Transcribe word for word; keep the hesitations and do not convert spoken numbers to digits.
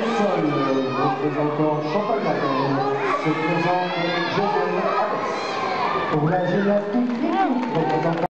Sol, représentant Champagne-Ardenne, se présente Joseph Abbès. Pour la gymnastique, représentant